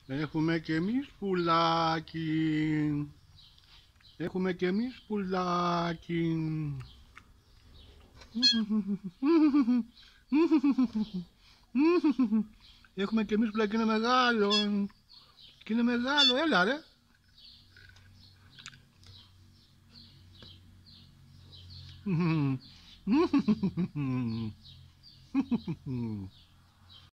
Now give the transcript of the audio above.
Έχουμε και εμείς πουλάκι. Έχουμε και εμείς πουλάκι. Έχουμε και εμείς πουλάκι, είναι μεγάλο. Και είναι μεγάλο, έλα ρε.